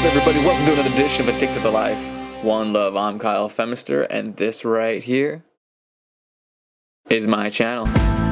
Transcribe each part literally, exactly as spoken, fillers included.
up, everybody? Welcome to another edition of Addicted to Life, One Love. I'm Kyle Femister, and this right here is my channel.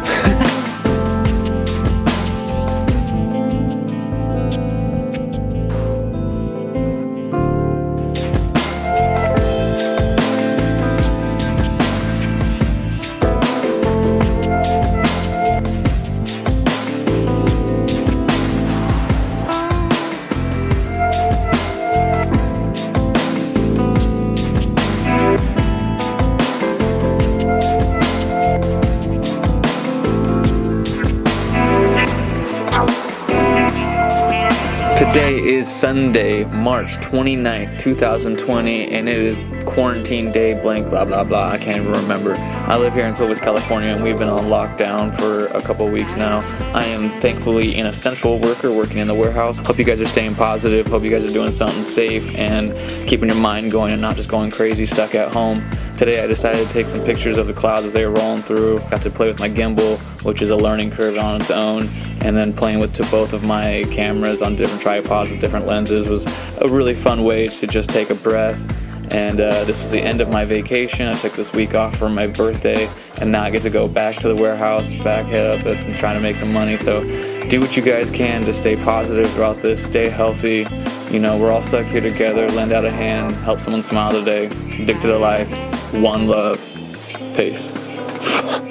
Today is Sunday, March twenty-ninth, two thousand twenty, and it is quarantine day blank blah blah blah. I can't even remember. I live here in Clovis, California, and we've been on lockdown for a couple weeks now. I am thankfully an essential worker working in the warehouse. Hope you guys are staying positive. Hope you guys are doing something safe and keeping your mind going and not just going crazy stuck at home. Today I decided to take some pictures of the clouds as they were rolling through. Got to play with my gimbal, which is a learning curve on its own, and then playing with to both of my cameras on different tripods with different lenses was a really fun way to just take a breath. And uh, this was the end of my vacation. I took this week off for my birthday, and now I get to go back to the warehouse, back head up and trying to make some money. So do what you guys can to stay positive throughout this, stay healthy. You know, we're all stuck here together. Lend out a hand, help someone smile today. Addicted to life, one love. Peace.